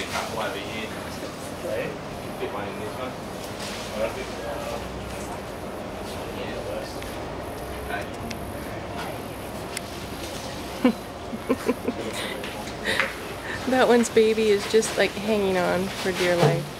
a couple over here. Okay. Fit one in this one. Perfect. Okay. That one's baby is just like hanging on for dear life.